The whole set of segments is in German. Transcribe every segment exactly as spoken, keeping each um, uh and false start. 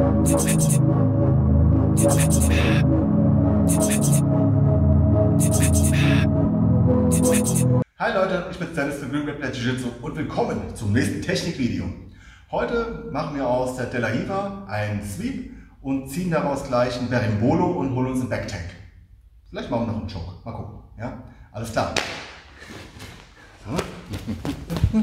Hi Leute, ich bin Dennis von Green Play Jiu-Jitsu und willkommen zum nächsten Technikvideo. Heute machen wir aus der De La Riva einen Sweep und ziehen daraus gleich ein Berimbolo und holen uns einen Backtank. Vielleicht machen wir noch einen Choke. Mal gucken. Ja? Alles klar. So.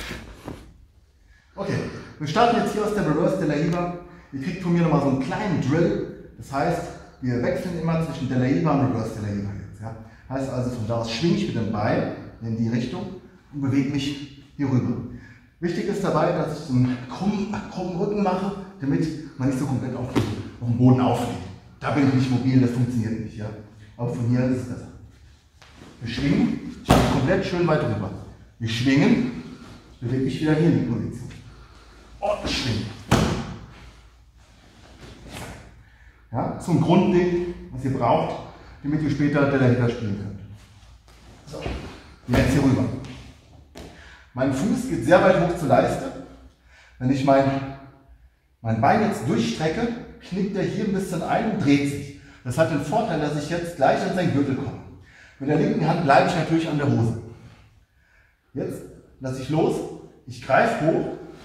Okay, wir starten jetzt hier aus der Reverse De La Riva. Ihr kriegt von mir nochmal so einen kleinen Drill. Das heißt, wir wechseln immer zwischen De La Riva und Reverse De La Riva jetzt. Ja? Heißt also, von da aus schwinge ich mit dem Bein in die Richtung und bewege mich hier rüber. Wichtig ist dabei, dass ich so einen krummen, krummen Rücken mache, damit man nicht so komplett auf, auf dem Boden aufliegt. Da bin ich nicht mobil, das funktioniert nicht. Ja? Aber von hier ist es besser. Wir schwingen, ich bin komplett schön weit rüber. Wir schwingen, bewege ich wieder hier in die Position. Und schwingen. Ja, so ein Grundding, was ihr braucht, damit ihr später De La Riva spielen könnt. So, jetzt hier rüber. Mein Fuß geht sehr weit hoch zur Leiste. Wenn ich mein, mein Bein jetzt durchstrecke, knickt er hier ein bisschen ein und dreht sich. Das hat den Vorteil, dass ich jetzt gleich an seinen Gürtel komme. Mit der linken Hand bleibe ich natürlich an der Hose. Jetzt lasse ich los, ich greife hoch,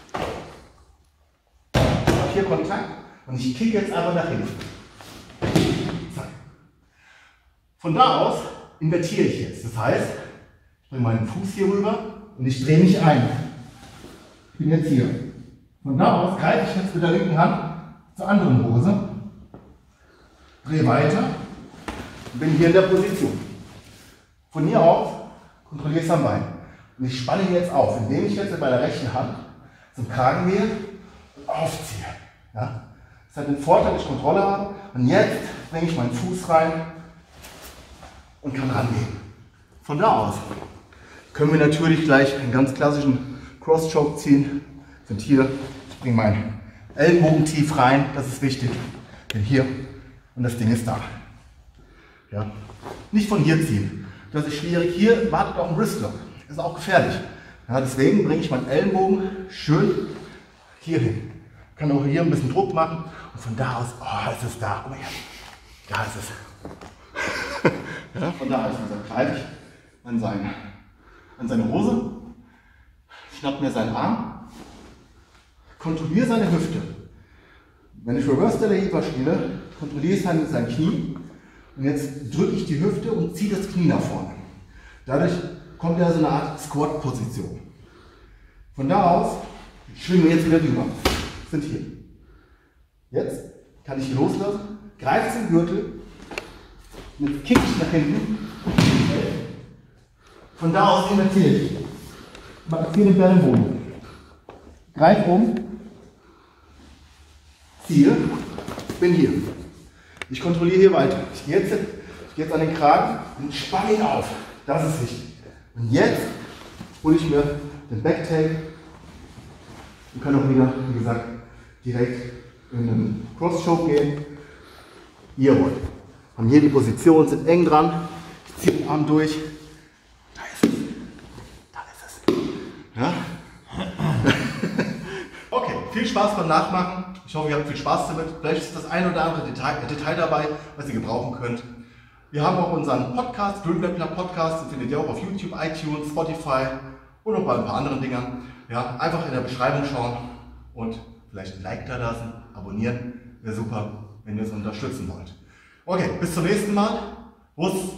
ich habe hier Kontakt und ich kicke jetzt aber nach hinten. Zack. Von da aus invertiere ich jetzt. Das heißt, ich bringe meinen Fuß hier rüber und ich drehe mich ein. Ich bin jetzt hier. Von da aus greife ich jetzt mit der linken Hand zur anderen Hose, drehe weiter und bin hier in der Position. Von hier aus kontrolliere ich es am Bein. Und ich spanne ihn jetzt auf, indem ich jetzt mit meiner rechten Hand zum Kragen gehe und aufziehe. Ja? Das hat den Vorteil, dass ich Kontrolle habe. Und jetzt bringe ich meinen Fuß rein und kann rangehen. Von da aus können wir natürlich gleich einen ganz klassischen Cross-Choke ziehen. Sind hier, ich bringe meinen Ellenbogen tief rein, das ist wichtig. Bin hier und das Ding ist da. Ja? Nicht von hier ziehen. Das ist schwierig. Hier wartet auch ein Wristlock. Das ist auch gefährlich. Ja, deswegen bringe ich meinen Ellenbogen schön hier hin. Kann auch hier ein bisschen Druck machen und von da aus, oh, ist es da. Oh ja, da ist es. Ja, von da aus greife ich an seine, an seine Hose, schnapp mir seinen Arm, kontrolliere seine Hüfte. Wenn ich Reverse De La Riva spiele, kontrolliere ich sein, sein Knie und jetzt drücke ich die Hüfte und ziehe das Knie nach vorne. Dadurch kommt er so eine Art Squat-Position. Von da aus schwingen wir jetzt wieder rüber. Sind hier. Jetzt kann ich hier loslassen, greife zum Gürtel, und jetzt kicke ich nach hinten. Von da aus invertiere ich. Mache hier den Berimbolo. Greife um, ziehe, bin hier. Ich kontrolliere hier weiter. Ich gehe jetzt, ich gehe jetzt an den Kragen und spanne ihn auf. Das ist wichtig. Und jetzt hole ich mir den Backtank und kann auch wieder, wie gesagt, direkt in einen Cross-Choke gehen. Ihr wollt. Haben hier die Position, sind eng dran. Ich ziehe den Arm durch. Da ist es. Da ist es. Ja? Okay, viel Spaß beim Nachmachen. Ich hoffe, ihr habt viel Spaß damit. Vielleicht ist das ein oder andere Detail, Detail dabei, was ihr gebrauchen könnt. Wir haben auch unseren Podcast, Green Play Podcast, den findet ihr auch auf YouTube, iTunes, Spotify und noch bei ein paar anderen Dingern. Ja, einfach in der Beschreibung schauen und vielleicht ein Like da lassen, abonnieren. Wäre super, wenn ihr uns unterstützen wollt. Okay, bis zum nächsten Mal. Russ.